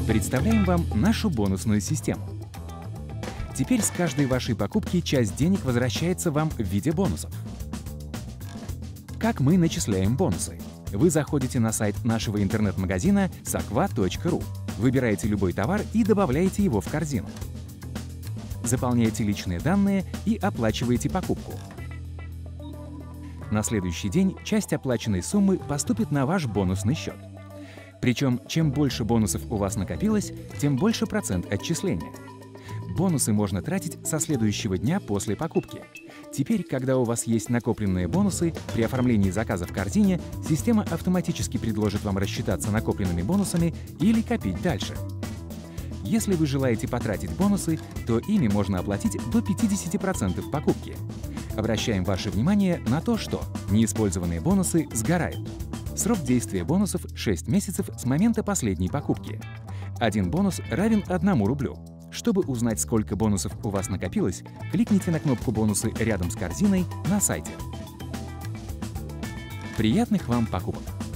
Представляем вам нашу бонусную систему. Теперь с каждой вашей покупки часть денег возвращается вам в виде бонусов. Как мы начисляем бонусы? Вы заходите на сайт нашего интернет-магазина sakva.ru, выбираете любой товар и добавляете его в корзину. Заполняете личные данные и оплачиваете покупку. На следующий день часть оплаченной суммы поступит на ваш бонусный счет. Причем, чем больше бонусов у вас накопилось, тем больше процент отчисления. Бонусы можно тратить со следующего дня после покупки. Теперь, когда у вас есть накопленные бонусы, при оформлении заказа в корзине система автоматически предложит вам рассчитаться накопленными бонусами или копить дальше. Если вы желаете потратить бонусы, то ими можно оплатить до 50% покупки. Обращаем ваше внимание на то, что неиспользованные бонусы сгорают. Срок действия бонусов 6 месяцев с момента последней покупки. Один бонус равен 1 рублю. Чтобы узнать, сколько бонусов у вас накопилось, кликните на кнопку «Бонусы» рядом с корзиной на сайте. Приятных вам покупок!